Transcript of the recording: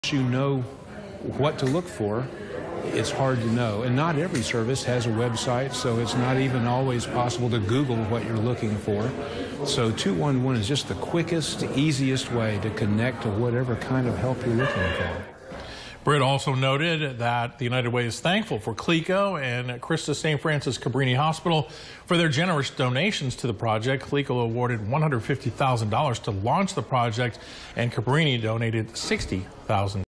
You know what to look for, it's hard to know. And not every service has a website, so it's not even always possible to Google what you're looking for. So 211 is just the quickest, easiest way to connect to whatever kind of help you're looking for. Britt also noted that the United Way is thankful for Cleco and Christus St. Francis Cabrini Hospital for their generous donations to the project. Cleco awarded $150,000 to launch the project, and Cabrini donated $60,000.